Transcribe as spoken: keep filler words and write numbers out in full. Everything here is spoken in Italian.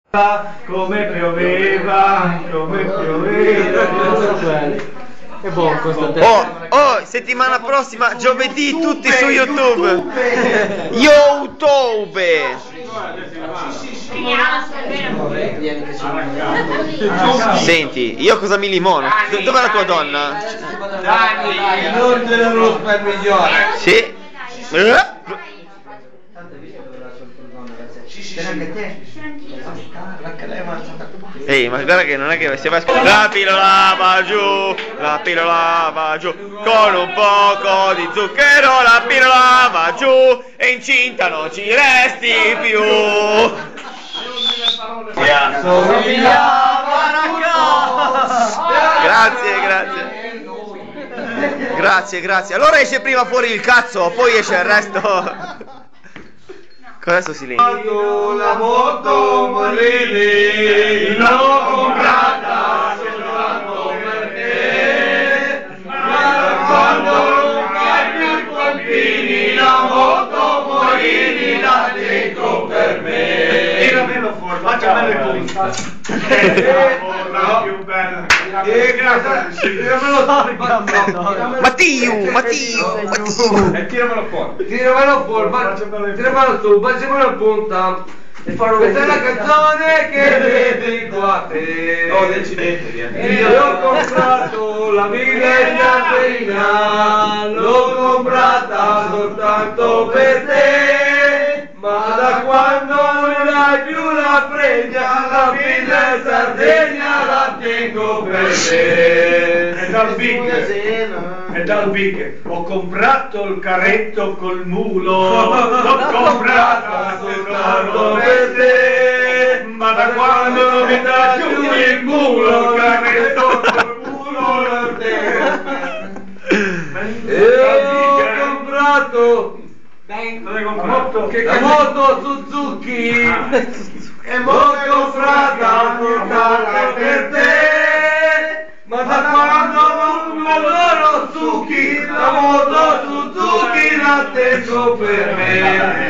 Come pioveva, come pioveva. È buono questo tempo. Oh, oh, settimana prossima, giovedì, tutti su YouTube. YouTube. Senti, io cosa mi limono? Dov'è la tua donna? Dani, non te lo spermigliore. Sì. Eh? Ehi, ma guarda che non è che si va a... La pillola va giù, la pillola va giù, con un poco di zucchero la pillola va giù, e incinta non ci resti più. Grazie, grazie. Grazie, grazie. Allora esce prima fuori il cazzo, poi esce il resto. Adesso silenzio. La moto Morini l'ho comprata soltanto per te, ma quando non fai più i pompini la moto Morini la tengo per me. Tiramelo fuori, facciamelo il punto. Più bella. Tiramelo fuori, Mattiu, Mattiu, Mattiu. E tiramelo fuori. Tiramelo fuori, tiramelo su, facciamolo a punta. Questa è la canzone che vedi qua te. Oh, io ho comprato la Milena, l'ho comprata soltanto per te, ma da quando non hai più la fregna, la figlia in Sardegna la tengo per te. È dal big, è dal big. Ho comprato il carretto col mulo, l'ho comprata soltanto per te, ma da quando non mi dà più il mulo, il carretto col mulo la tengo. E ho comprato la moto Suzuki, e l'ho comprata soltanto per te, ma da quando non loro Suzuki, la moto Suzuki la tengo per me.